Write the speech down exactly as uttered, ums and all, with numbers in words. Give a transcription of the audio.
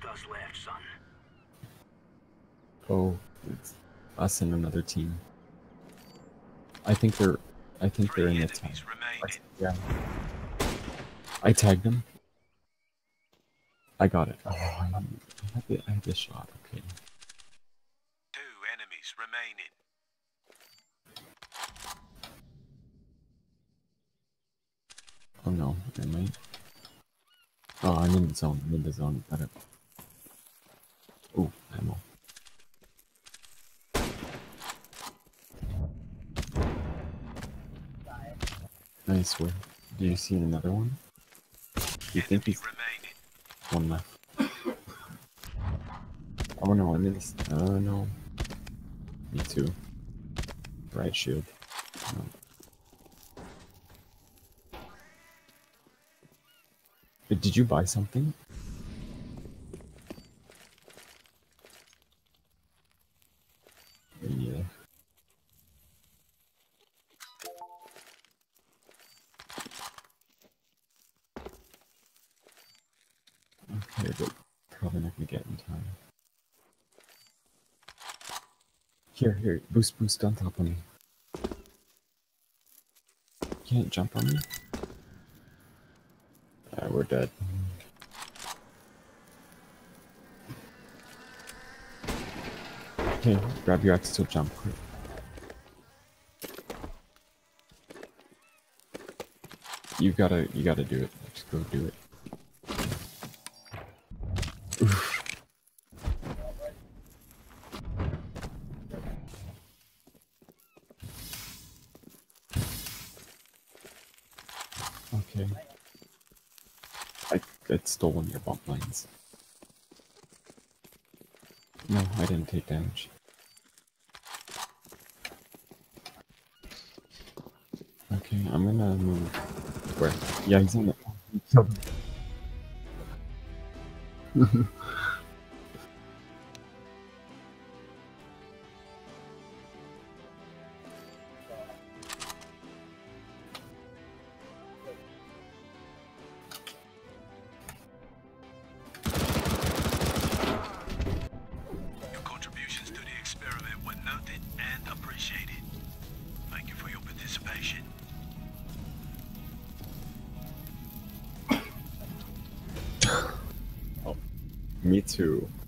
us left, son. Oh, it's us and another team. I think they're, I think they're in the tag. Yeah. I tagged them. I got it. Oh, I had the, I had the shot. Okay. Two enemies remaining. Oh no, am I? Oh, I'm in the zone. I'm in the zone. Got it. Ooh, ammo. Nice one. Do you see another one? Do you think he's one left? Oh no, I'm in this. Oh no. Me too. Right shield. No. But did you buy something? Yeah. Okay, but probably not gonna get in time. Here, here, boost, boost on top of me. Can't jump on me? Ah, we're dead. Okay, grab your axe to jump quick. You gotta, you gotta do it. Just go do it. Oof. Okay. I, I stole one of your bump lines. No, I didn't take damage. Okay, I'm gonna move. Where? Yeah, he's on it. He killed him. Your contributions to the experiment were noted and appreciated. Thank you for your participation. Oh, me too.